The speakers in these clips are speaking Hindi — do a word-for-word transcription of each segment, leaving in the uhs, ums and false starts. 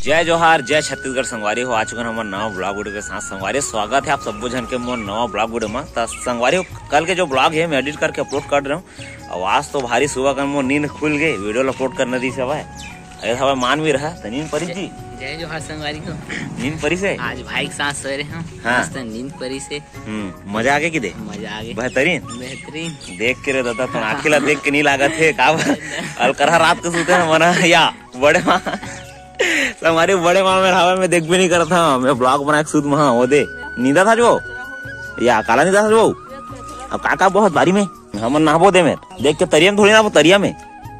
जय जोहार, जय छत्तीसगढ़। संगवारी हो आ चुके हैं हमारे नवा ब्लॉग वीडियो के साथ। संगवारी स्वागत है आप सबको जन के मोर नवा ब्लॉग वीडियो में। तो संगवारी कल के जो ब्लॉग है मैं एडिट करके अपलोड कर रहा हूँ। आवाज तो भारी सुबह कर मोर नींद खुल गई, वीडियो अपलोड करने दी सब है हवा मान भी रहा तो नींद परी जी। जय जोहार संगवारी को। नींद परी से आज भाई के साथ सो रहे हैं। हाँ। मस्त नींद परी से। हम्म मजा आ गया कि दे मजा आ गया। बेहतरीन बेहतरीन देख के रे दादा तो आखिला देख के नहीं लागत है का अलकरहा रात को सोते ना मना या बड़े माँ हमारे बड़े माँ में हवा में देख भी नहीं करता था। मैं ब्लॉग बना के सूद महा वो दे नींदा था जो या काला नींदा था जो। अब काका बहुत बारी में हम नहाबो दे में देख के तरिया में थोड़ी ना तरिया में,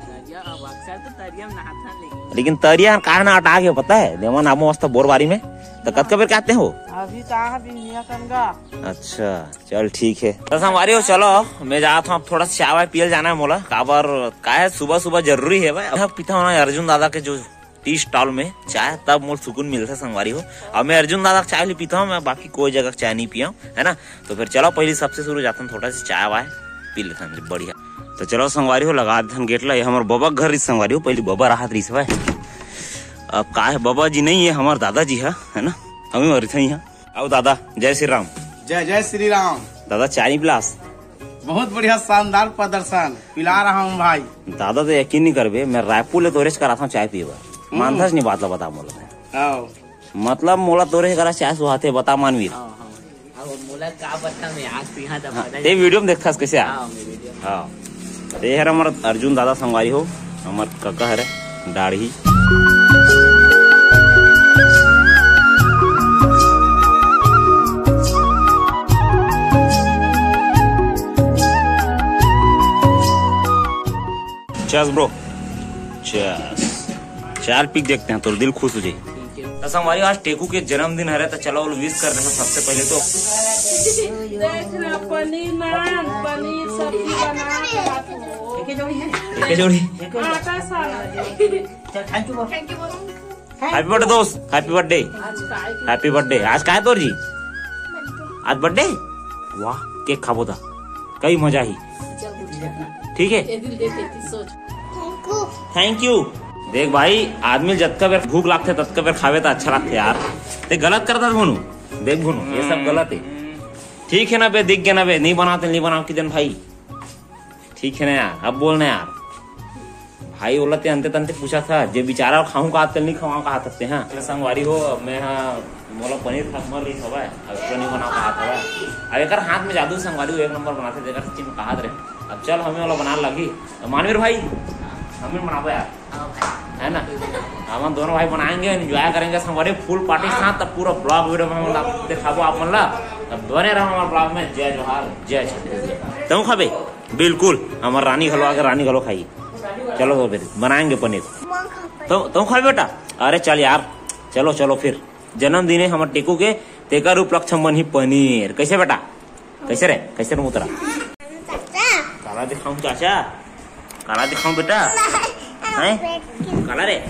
लेकिन तरिया कहा ना हटा के पता है देवा नामो मस्त बोर बारी में तो कद कबेर कहते हो अभी कहाँ बिनिया। अच्छा चल ठीक है तो हमारे हो चलो मैं जाता हूँ। अब थोड़ा सा चाय पियल जाना है मोला काबर का है सुबह सुबह जरूरी है भाई। पीता हूँ अर्जुन दादा के जो टी स्टॉल में चाय तब मोल सुकून मिलता है संगवारी हो। अब मैं अर्जुन दादा का चाय भी पीता हूँ, मैं बाकी कोई जगह चाय नहीं पिया हूँ है ना। तो फिर चलो पहले सबसे शुरू जाता हूँ, थोड़ा सा चाय वाय पी लेता हूँ बढ़िया। तो चलो संगवारी हो लगा देते गेट ला। हमारे बाबा घर रही संगवारी हो, पहले बाबा राहत रही सब। अब का है बाबा जी नहीं है हमारे दादाजी है है ना। हम मरी थे यहाँ आओ दादा। जय श्री राम। जय जय श्री राम। दादा चाय नहीं पिलास? बहुत बढ़िया शानदार प्रदर्शन पिला रहा हूँ भाई। दादा तो यकीन नहीं करबे मैं रायपुर ले तोरेज करा था चाय पीवा मानधस नहीं बात बता मोला मतलब मोला तोरे करा चाय सुहाते बता मानवीर। मोला का बता मैं आज पिया था पता ते वीडियो में देखता कैसे आ। हां मैं वीडियो हां ते है हमारा अर्जुन दादा संगवारी हो हमार काका है दाढ़ी। चल ब्रो चल चार पिक देखते हैं तो दिल खुश हो जाए। तो हमारी आज टेकू के जन्मदिन है तो चलो विश कर देना सबसे पहले तो। देखना पनीर नान पनीर सब्जी बना के हाथों एक जोड़ी है एक जोड़ी आटा साना। Thank you. हैप्पी बर्थडे दोस्त, हैप्पी बर्थडे हैप्पी बर्थडे। आज का है तोर जी? आज बर्थडे। वाह केक खाबो था कई मजा ही। ठीक है थैंक यू। देख भाई आदमी जब का बेर भूख लगते तब का बेर खावे तो अच्छा लगते यार। ते गलत करता भुनू देख भुनू ये सब गलत है। ठीक है ना बे दिख गया ना बे नहीं बनाते नहीं बनाओ कि दिन भाई ठीक है ना यार। अब बोलना यार भाई बोला ते अंते तंते पूछा था जे बेचारा खाऊं का आजकल नहीं खाऊं कहा सकते हैं। संगवारी हो मैं मोला पनीर खा मर रही हवा अब नहीं बना कहा था। अब एक हाथ में जादू संगवारी हो एक नंबर बनाते देखा सच्ची में कहा रहे। अब चल हमें वाला बनाने लगी मानवीर भाई हमें बनाबो यार है ना। हम दोनों भाई बनाएंगे एंजॉय करेंगे संगवारी फुल पार्टी के साथ। तब पूरा ब्लॉग वीडियो में हम दिखाबो आप मन ला। तब बने रहो हमारे ब्लॉग में। जय जोहार जय छत्तीसगढ़। तुम खाबे बिल्कुल हमारे रानी घलो आगे रानी घलो खाई। चलो तो फिर बनाएंगे पनीर तो तुम खाओ बेटा। अरे चल यार चलो चलो फिर जन्मदिन है हमारे टेकू के तेकर उपलक्ष्य मन ही पनीर। कैसे बेटा कैसे रे कैसे रे उतरा काला दिखाऊं चाचा काला दिखाऊं बेटा हैं काला रे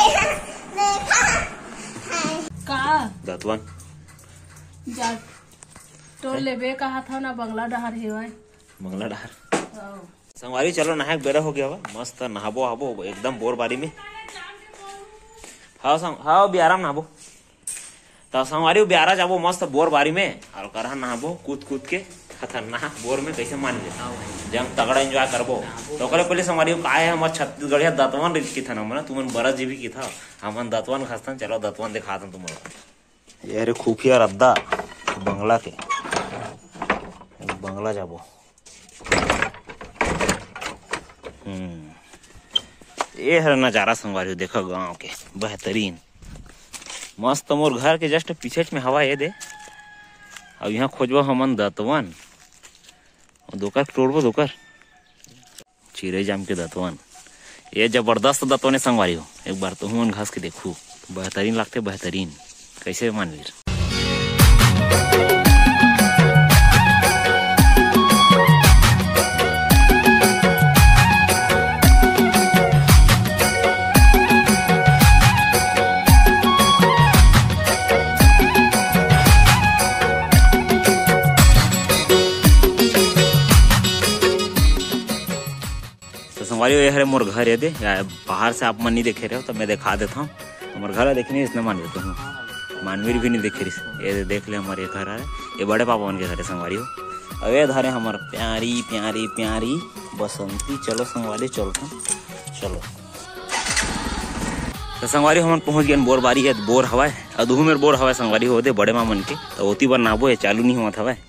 का दतवन जा तो लेबे कहा था ना बंगला डहर हेवाय मंगला डहर संगवारी। चलो नहाक बेरा हो गया हुआ मस्त नहाबो हाबो एकदम बोर बारी में। हाँ संग हाँ बियारा में नहाबो तो संगवारी बियारा जाबो मस्त बोर बारी में और करहा नहाबो कूद कूद के खतरनाक बोर में कैसे मान ले जंग तगड़ा एंजॉय करबो। तो करे पहले संगवारी का है हमारे छत्तीसगढ़िया दतवन रीत की था ना मना तुमन बरस जीवी की था हमन दतवन खस्तन। चलो दतवन दिखा तुम ये रे खुफिया रद्दा बंगला के बंगला जाबो। ये है नजारा संगवारी देखो गांव के बेहतरीन मस्त। मोर घर के जस्ट पीछे में हवा ये दे। अब यहाँ खोजबो हमन दतवन दोकर तोड़बो दोकर चिरे जाम के दतवन। ये जबरदस्त दतवन है संगवारी हो एक बार तो हम घास के देखू बेहतरीन लगते बेहतरीन कैसे मान लीर। संगवारी ये मोर घर है दे बाहर से आप मन नहीं देखे रहे हो तो मैं दिखा देता हूँ। हमारे घर देखने इतना मान लेते हूँ, मानवीर भी नहीं देखे रही। ये देख ले हमारे घर है, ये बड़े पापा उनके घर है संगवारी हो। अब ये धरे हमारे प्यारी प्यारी प्यारी बसंती। चलो संगवारी चलते चलो। तो संगवारी हम पहुंच गए बोर बारी है, बोर हवा अधू मेरे बोर हवा संगवारी होते बड़े माँ मन के। तो ओती बार नाबो है चालू नहीं हुआ था।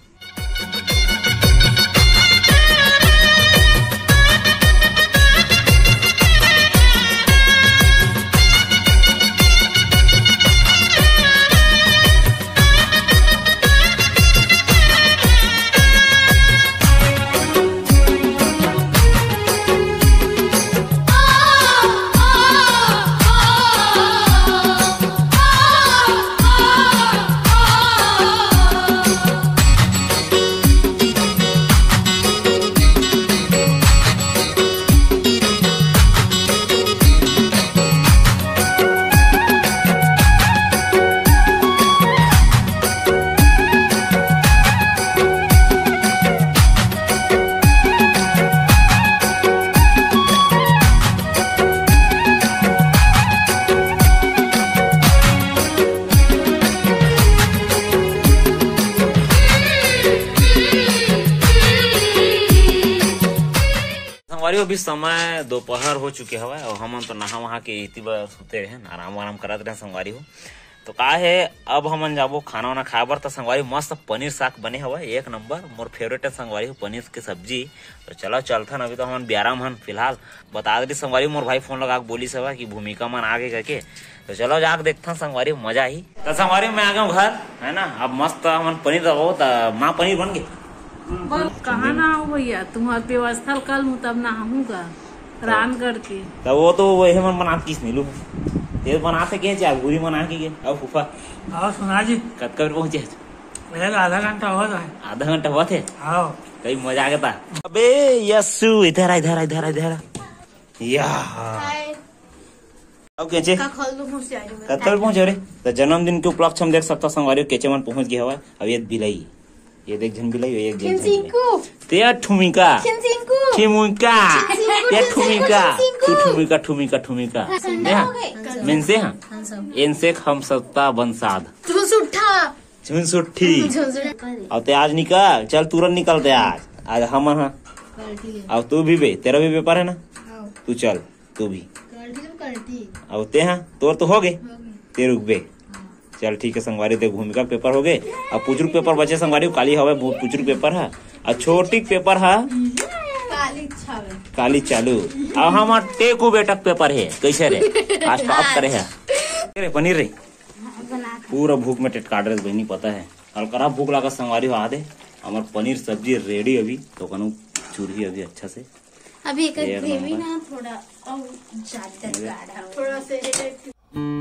अभी समय दोपहर हो चुके हवा और हम तो नहा वहा के इतनी बार सोते रहे आराम आराम करते रहे संगवारी हो। तो का है अब हम जाबो खाना वाना खाए बर। तो संगवारी मस्त पनीर साग बने हवा एक नंबर, मोर फेवरेट है संगवारी हो पनीर की सब्जी। तो चलो चलथन अभी तो हम ब्याराम हन फिलहाल बता दी संगवारी। मोर भाई फोन लगा बोली सब की भूमिका मन आगे करके। तो चलो जाके देखता संगवारी मजा ही। तो संगवारी में आ गए घर है ना। अब मस्त हम पनीर दबो तो माँ पनीर बन गए। कहाँ ना हो भैया, तुम्हारे व्यवस्था कल हूँ तब ना आहूँगा रान करके। तो वो तो वही मन बना किस नीलू तेज बनाते के चाहे पूरी बना के गए। अब फूफा आओ सुना जी कब कब पहुंचे? आधा घंटा हुआ था। आधा घंटा हुआ थे। आओ कई मजा आ गया था। अबे यस्सु इधर इधर इधर इधर या अब कैचे कब कब पहुंचे रे? तो जन्मदिन के उपलक्ष्य हम देख सकता संगवारी केचे मन पहुंच गया हुआ। अब ये बिलाई ये देख झन बिलाई एक जन ते ठुमिका ठुमिका ते ठुमिका तू ठुमिका ठुमिका ठुमिका ने मेन से हां इन से हम सत्ता बंसाद झुनसुट्ठा झुनसुट्ठी। अब ते आज निकल चल तुरंत निकलते आज आज हम हां। अब तू भी बे तेरा भी पेपर है ना, तू चल तू भी। अब ते हां तोर तो हो गए ते रुक बे चल ठीक है संगवारी। देख भूमिका पेपर हो गए। अब पुचरुक पेपर बचे संगवारी काली हवा पुचरुक पेपर है और छोटी पेपर है काली चालू। अब हम टेकू बेटक पेपर है कैसे रे आज टॉप करे है रे पनीर रे पूरा भूख में टेट काट रहे बहनी पता है। हल्का भूख लगा संगवारी हो आदे हमार पनीर सब्जी रेडी अभी तो कनु चूरही अभी अच्छा से अभी एक ग्रेवी ना थोड़ा और ज्यादा गाढ़ा थोड़ा से।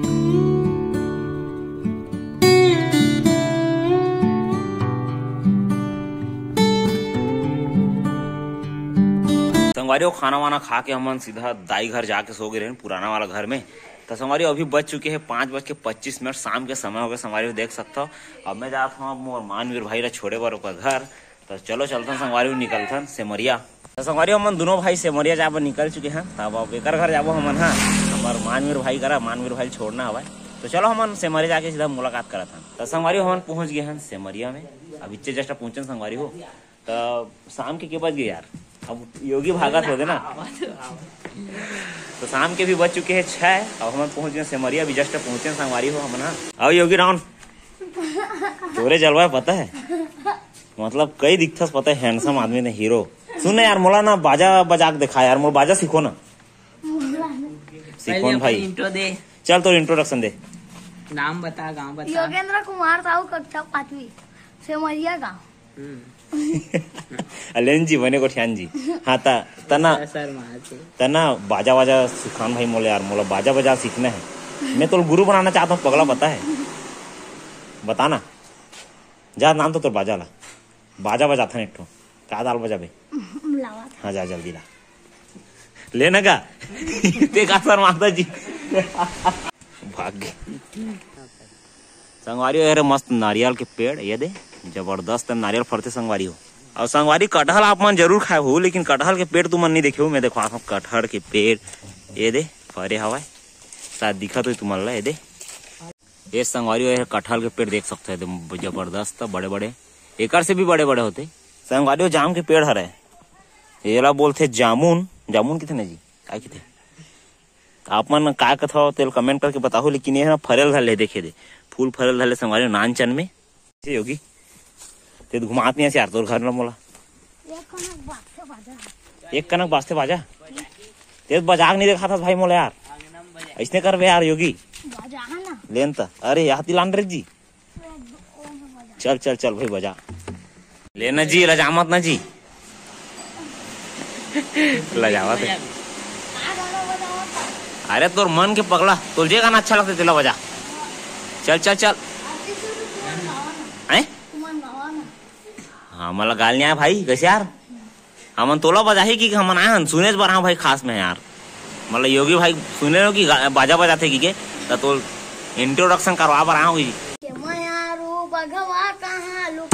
संगवारी खाना वाना खा के हम सीधा दाई घर जाके सो गए रहे पुराना वाला घर में। तो संगवारी अभी बज चुके हैं पाँच बज के पच्चीस मिनट शाम के समय हो गए संगवारी देख सकता हो। अब मैं जाता हूँ मोर मानवीर भाई रा छोड़े बार घर। तो चलो चलता संगवारी निकलता सेमरिया। तो संगवारी हम दोनों भाई सेमरिया जाब निकल चुके हैं। तब अब एक घर जाबो हमन हाँ हमारे मानवीर भाई करा मानवीर भाई छोड़ना हवा। तो चलो हम सेमरिया जाके सीधा मुलाकात करा था। तो संगवारी हम पहुंच गए हैं सेमरिया में। अब इच्चे जस्ट पहुंचे संगवारी हो। तो शाम के के बज गए यार, अब योगी भागत हो ना। तो शाम के भी बज चुके हैं छह। अब हम पहुंच गए सेमरिया भी जस्ट पहुंचे संगवारी हो हम ना। अब योगी राउंड तोरे जलवा पता है मतलब कई दिखथस पता है हैंडसम आदमी ने हीरो। सुन यार मोला ना बाजा बजा के दिखा यार, मोला बाजा सीखो ना। सीखो भाई इंट्रो दे। चल तो इंट्रोडक्शन दे। नाम बता गांव बता। योगेंद्र कुमार साहू कक्षा पांचवी सेमरिया गाँव। अलेन जी बने को ठ्यान जी हाँ ता तना तना बाजा वाजा सिखान भाई मोले यार मोला बाजा बजा सीखना है। मैं तो गुरु बनाना चाहता हूँ पगला पता है बताना जा नाम तो तोर बाजा ला बाजा बजा था एक क्या दाल बजा बे हाँ जा जल्दी ला लेना का देखा सर माता जी भाग्य। संगवारी अरे मस्त नारियल के पेड़ ये दे जबरदस्त नारियल फरते संगवारी हो। और संगवारी कटहल आप मन जरूर खाए हो लेकिन कटहल के पेड़ तुम मन नहीं देखे हो। मैं देखो आप कटहल के पेड़ ये दे फरे हवाए शायद दिखा तो तुम्हारा ये दे ये संगवारी है कटहल के पेड़ देख सकते हो एकदम जबरदस्त बड़े बड़े एकर से भी बड़े बड़े होते संगवारी जाम के पेड़ हरे ये ला बोलते जामुन जामुन कितने जी काय कितने आप मन काय कथा तेल कमेंट करके बताओ लेकिन ये ना फरल धले देखे दे फूल फरल धले संगवारी नान चन में योगी ते घुमात नहीं यार तोर घर ना मोला एक कनक बास्ते बाजा ते बजाग नहीं देखा था भाई मोला यार ऐसने कर यार योगी लेन त अरे यहाँ तिलान रे जी चल चल चल भाई बजा लेना जी लजामत ना जी लजावत है अरे तोर मन के पगला तुझे गाना अच्छा लगता तेला बजा चल चल चल हाँ मला गाल नहीं आया भाई कैसे यार हमन तोला बजा ही कि हमन आए सुने बर हाँ भाई खास में यार मतलब योगी भाई सुने हो कि बाजा बजाते की के तो इंट्रोडक्शन करवा बर आऊँ जी भगवा कहाँ लुका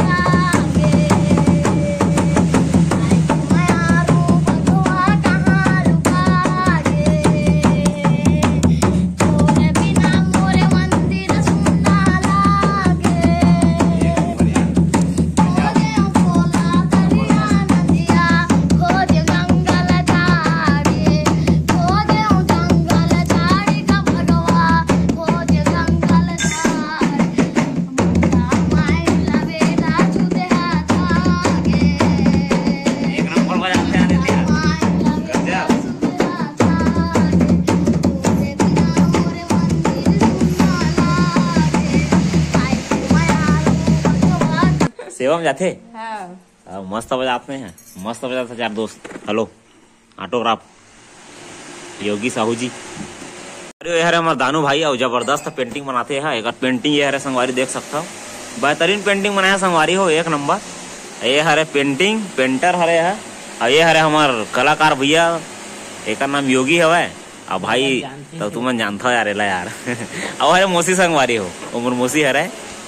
सेवा में जाते हाँ। मस्त बजाते हैं मस्त बजाते चार दोस्त हेलो ऑटोग्राफ योगी साहू जी अरे यार हमारे दानू भाई और जबरदस्त पेंटिंग बनाते हैं एक पेंटिंग ये हरे संगवारी देख सकता हो बेहतरीन पेंटिंग बनाया संगवारी हो एक नंबर ये हरे पेंटिंग पेंटर हरे है और ये हरे हमार कलाकार भैया एक नाम योगी है अब भाई तो तुम जानता हो यार एला यार और हरे मोसी संगवारी हो उमर मोसी हरे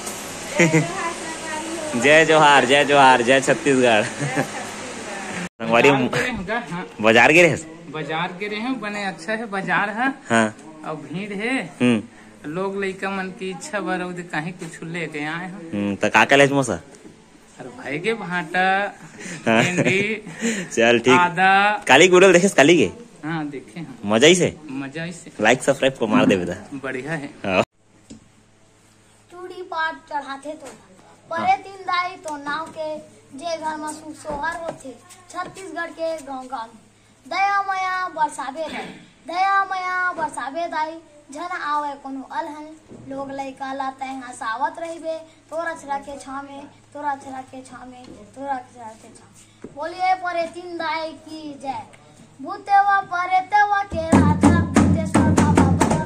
जय जोहार जय जोहार जय छत्तीसगढ़ संगवारी बाजार गिरे बाजार गिरे हैं बने अच्छा है बाजार है हाँ और भीड़ है हम्म लोग लइका मन की इच्छा बर कहीं कुछ लेके आए हैं तो का का लेज मोसा अरे भाई के भाटा भिंडी चल ठीक आदा काली गुड़ल देखे काली के हाँ देखे हैं मजा ही से मजा ही से लाइक सब्सक्राइब को मार देवे बढ़िया है चूड़ी पाट चढ़ाते तो परे तीन दाई तो नाव के जे घर में सुख सोहर होते छत्तीसगढ़ के गांव गांव दया मया बरसाबे दाई दया मया बरसाबे दाई जन आवे कोनो अलहन लोग लइका ला तय हंसावत रहिबे तोरा छरा के छामे तोरा छरा के छामे तोरा छरा के छामे बोलिए परे तीन दाई की जय भूतेवा परे तेवा के राजा भूतेश्वर बाबा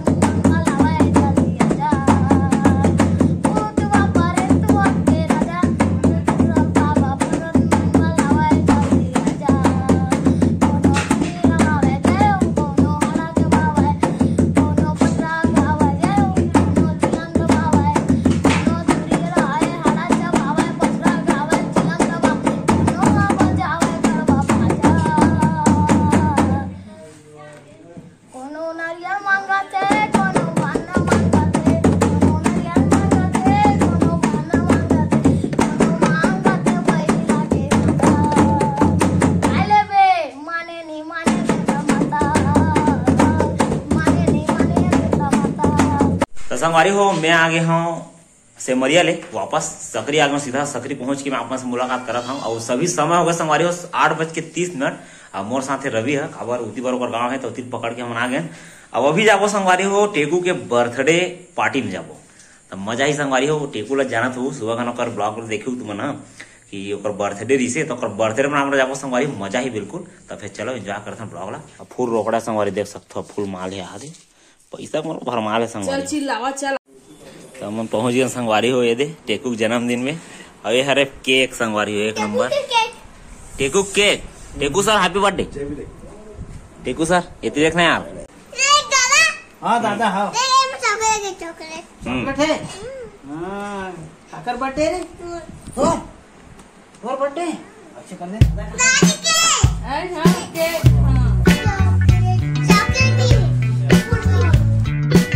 संगवारी हो मैं आ गया हूँ सेमरिया ले वापस सकरी आ गया सीधा सकरी पहुंच के मैं आपसे मुलाकात कर रहा हूँ और सभी समय हो गया संगवारी हो आठ बज के तीस मिनट और मोर साथ रवि है खबर उती बरोबर गाँव है तो उती पकड़ के हम आ गए अब अभी जाबो संगवारी हो टेकू के बर्थडे पार्टी में जाबो तो मजा ही संगवारी हो टेकू ला जाना था सुबह खाना कर ब्लॉग देखू तुम ना कि ओकर बर्थडे रिसे तो बर्थडे में हम जाबो संगवारी मजा ही बिल्कुल तो फिर चलो एंजॉय करते हैं ब्लॉग ला फूल रोकड़ा संगवारी देख सकते हो फूल माल है आदि पैसा को भरमाल है संगवारी चल चिल्लावा चल तो हम पहुंच गए संगवारी हो ये दे टेकू जन्मदिन में और ये हरे केक संगवारी हो एक number Teku cake Teku sir happy birthday Teku sir ये देखना यार हाँ दादा हाँ चॉकलेट चॉकलेट चॉकलेट है हाँ काकर बर्थडे रे तो और बर्थडे अच्छे कर दे दादी के अरे हाँ के हाँ चॉकलेट भी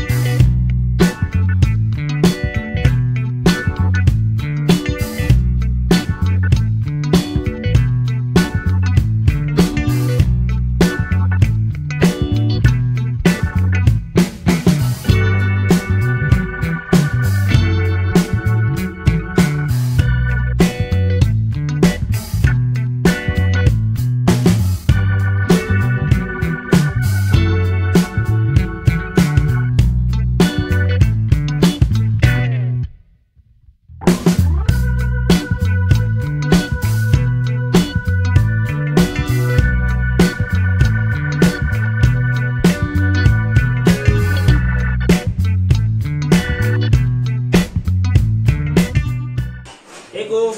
ओफ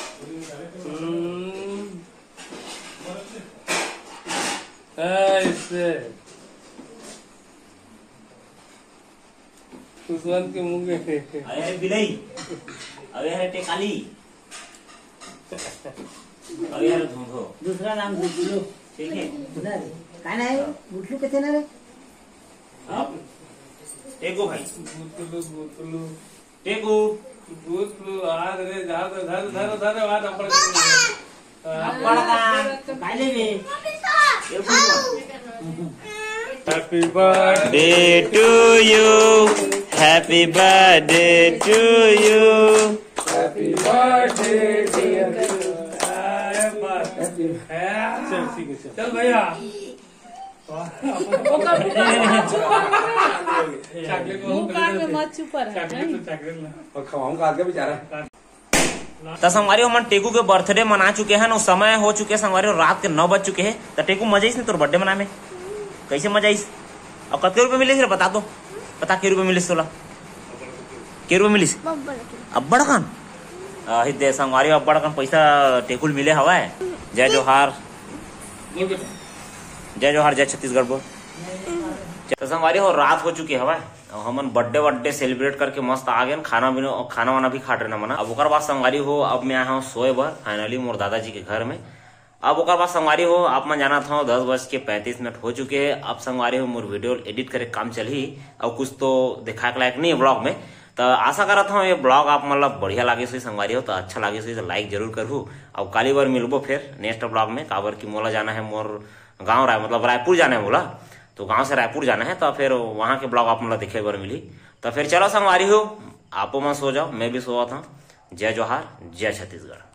ऐसे कुशवंत के मुंह में अरे बिलाई, अरे है टेकाली, अरे यार धुंधो, दूसरा नाम गुटलू। ठीक है। उधर काय नाही गुटलू किथे ना रे? आप टेको भाई, गुतलू गुतलू टेको। गुतलू आज रे धर धर धर धर आज अपन आपण का काय लेवे? Happy birthday Birthday to you, happy birthday to you. Happy birthday dear चल ठीक है चल भैया मुंह काट में मत चुप रहा तो संगवारी मन टेकू के बर्थडे मना चुके हैं, उस समय हो चुके संगवारी रात के नौ बज चुके हैं। तो टेकू मजा नहीं तोर बर्थडे मना में कैसे मजा आई? और कत रुपए मिले रे बता दो, बता के रुपए मिले सोलह के रुपए मिली अब्बड़ खान दे संगवारी अब्बड़ खान पैसा टेकुल मिले हवा है। जय जोहार, जय जोहार, जय छत्तीसगढ़ बोल। तो संगवारी हो रात हो चुकी हवा, हमन बर्थडे बर्थडे सेलिब्रेट करके मस्त आ गए, खाना भी खाना वाना भी खा रहे मना। अब ओकर बाद संगवारी हो अब मैं आया हूँ सोए भर फाइनली मोर दादाजी के घर में। अब ओकर बाद संगवारी हो आप मैं जाना था दस बज के पैंतीस मिनट हो चुके हैं। अब संगवारी हो मोर वीडियो एडिट करे काम चल ही, अब कुछ तो दिखा के लायक नहीं है ब्लॉग में। तो आशा करत हूँ ये ब्लॉग आप मतलब बढ़िया लागे सही संगवारी हो, तो अच्छा लागे सही तो लाइक जरूर करूँ। अब काली बार मिलबो फिर नेक्स्ट ब्लॉग में। काबर की मोला जाना है मोर गाँव राय मतलब रायपुर जाना है मोला, तो गाँव से रायपुर जाना है, तो फिर वहाँ के ब्लॉग आप मतलब दिखे बार मिली। तो फिर चलो संगवारी हो आप मन सो जाओ, मैं भी सोआ था। जय जोहार, जय छत्तीसगढ़।